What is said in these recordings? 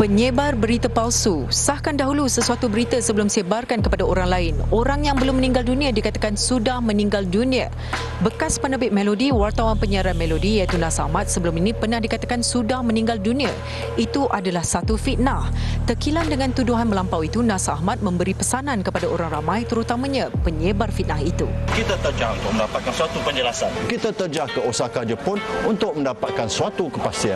Penyebar berita palsu. Sahkan dahulu sesuatu berita sebelum sebarkan kepada orang lain. Orang yang belum meninggal dunia dikatakan sudah meninggal dunia. Bekas penerbit Melodi, wartawan penyiaran Melodi iaitu Nas Ahmad sebelum ini pernah dikatakan sudah meninggal dunia. Itu adalah satu fitnah. Terkilan dengan tuduhan melampau itu, Nas Ahmad memberi pesanan kepada orang ramai terutamanya penyebar fitnah itu. Kita terjah untuk mendapatkan suatu penjelasan. Kita terjah ke Osaka, Jepun untuk mendapatkan suatu kepastian.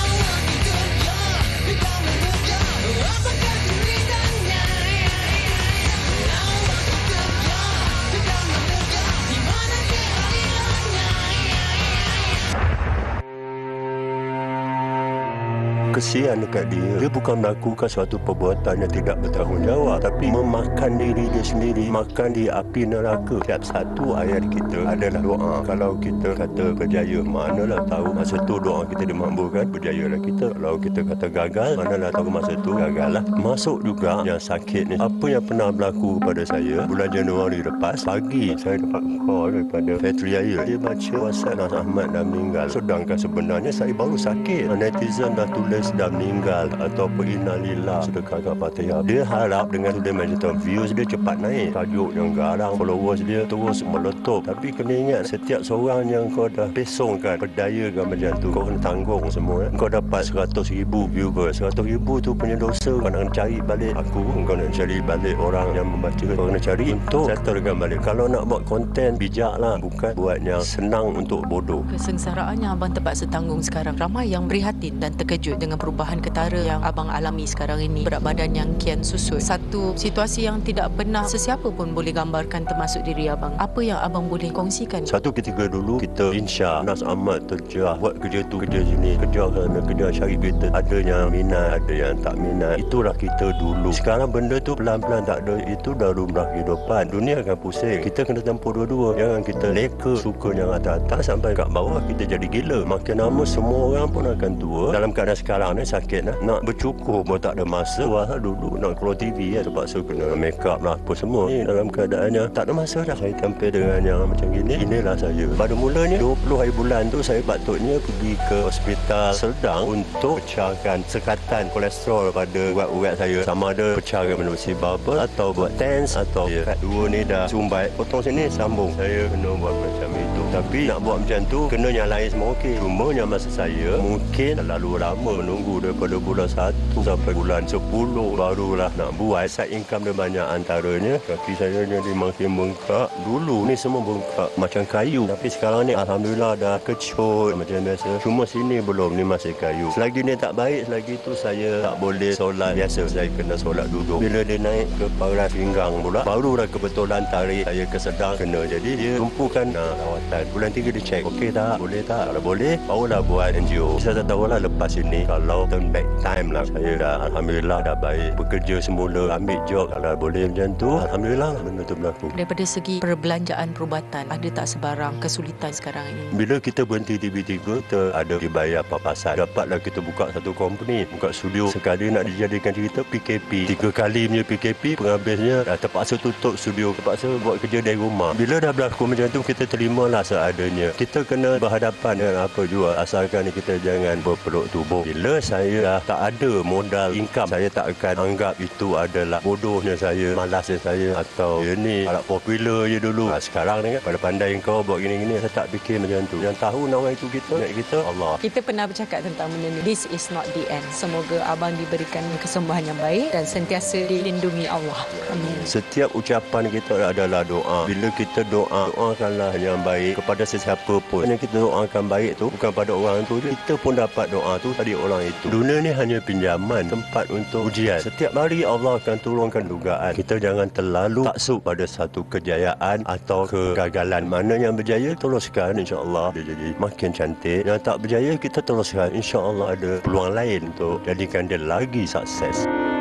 Kesian dekat dia. Dia bukan melakukan suatu perbuatan yang tidak bertanggungjawab, tapi memakan diri dia sendiri, makan di api neraka. Setiap satu ayat kita adalah doa. Kalau kita kata berjaya, manalah tahu masa tu doa kita dimabulkan, berjayalah kita. Kalau kita kata gagal, manalah tahu masa tu gagallah. Masuk juga yang sakit ni. Apa yang pernah berlaku kepada saya bulan Januari lepas, pagi saya dapat call daripada Factory Air. Dia baca WhatsApp Nas Ahmad dah meninggal. Sedangkan sebenarnya saya baru sakit. Netizen dah tulis dah meninggal atau innalillah, sedekahkan Fatihah. Dia harap dengan tulis macam tu, views dia cepat naik, tajuk yang garang, followers dia terus meletup. Tapi kena ingat, setiap seorang yang kau dah pesongkan, berdayakan macam tu, kau kena tanggung semua. Kau dapat 100,000 viewers, 100,000 tu punya dosa. Kau nak cari balik aku, kau nak cari balik orang yang membaca, kau kena cari untuk settlekan balik. Kalau nak buat konten, bijaklah, bukan buat yang senang untuk bodoh. Kesengsaraan yang abang terpaksa tanggung sekarang, ramai yang prihatin dan terkejut dengan perubahan ketara yang abang alami sekarang ini. Berat badan yang kian susut. Satu situasi yang tidak pernah sesiapa pun boleh gambarkan termasuk diri abang. Apa yang abang boleh kongsikan? Satu ketika dulu kita insya Nas Ahmad terjah buat kerja tu kerja sini, kerja kerana kerja cari berita. Ada yang minat, ada yang tak minat. Itulah kita dulu. Sekarang benda tu pelan-pelan tak ada. Itu dah lumrah kehidupan. Dunia akan pusing. Kita kena tempuh dua-dua. Jangan kita leka suka yang atas-atas sampai kat bawah kita jadi gila. Makin lama semua orang pun akan tua. Dalam keadaan sekarang ni sakit nak bercukur pun tak ada masa. Wah, dulu nak keluar TV terpaksa kena make up lah apa semua. Ni dalam keadaannya tak ada masa dah. Saya tampil dengan yang macam gini. Inilah saya. Pada mulanya 20 hari bulan tu saya patutnya pergi ke hospital Serdang untuk pecahkan sekatan kolesterol pada urat-urat saya. Sama ada pecahkan melalui bubble atau buat TENS atau kat dua ni dah sumbat. Potong sini sambung. Saya kena buat macam itu. Tapi nak buat macam tu kena yang lain semua okey. Cuma yang masa saya mungkin terlalu lama menunggu daripada bulan 1 sampai bulan 10 barulah nak buat. Side income dia banyak antaranya. Kaki saya jadi makin bengkak. Dulu ni semua bengkak macam kayu. Tapi sekarang ni alhamdulillah dah kecut macam biasa. Cuma sini belum, ni masih kayu. Selagi ni tak baik, selagi tu saya tak boleh solat biasa. Saya kena solat duduk. Bila dia naik ke paras pinggang pula, barulah kebetulan tarik saya ke sedang kena. Jadi dia tumpukan rawatan. Bulan 3 dia cek. Okey tak? Boleh tak? Kalau boleh, barulah buat NGO. Saya tak tahulah lepas ini kalau turn back time lah, saya dah alhamdulillah dah baik. Bekerja semula, ambil job. Kalau boleh macam tu, alhamdulillah benda tu berlaku. Daripada segi perbelanjaan perubatan, ada tak sebarang kesulitan sekarang ini? Bila kita berhenti TV3, kita ada dibayar papasan. Dapatlah kita buka satu company, buka studio. Sekali nak dijadikan cerita PKP. 3 kali punya PKP, penghabisnya dah terpaksa tutup studio, terpaksa buat kerja dari rumah. Bila dah berlaku macam tu, kita terimalah seadanya. Kita kena berhadapan dengan apa juga, asalkan kita jangan berpeluk tubuh. Bila saya dah tak ada modal income, saya tak akan anggap itu adalah bodohnya saya, malasnya saya atau ni alat popular je dulu. Sekarang ni kan, pada pandai kau buat gini-gini, saya tak fikir macam tu. Yang tahu nama itu kita Allah. Kita pernah bercakap tentang benda ni. This is not the end. Semoga abang diberikan kesembuhan yang baik dan sentiasa dilindungi Allah. Amin. Setiap ucapan kita adalah doa. Bila kita doakanlah yang baik kepada sesiapa pun. Yang kita doakan baik tu bukan pada orang tu je. Kita pun dapat doa tu tadi orang itu. Dunia ni hanya pinjaman, tempat untuk ujian. Setiap hari Allah akan turunkan dugaan. Kita jangan terlalu taksub pada satu kejayaan atau kegagalan. Mana yang berjaya, teruskan, insya-Allah dia jadi makin cantik. Yang tak berjaya, kita teruskan, insya-Allah ada peluang lain untuk jadikan dia lagi sukses.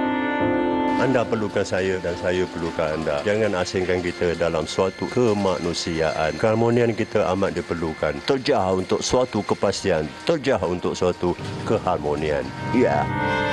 Anda perlukan saya dan saya perlukan anda. Jangan asingkan kita dalam suatu kemanusiaan. Keharmonian kita amat diperlukan. Terjah untuk suatu kepastian. Terjah untuk suatu keharmonian. Ya. Yeah.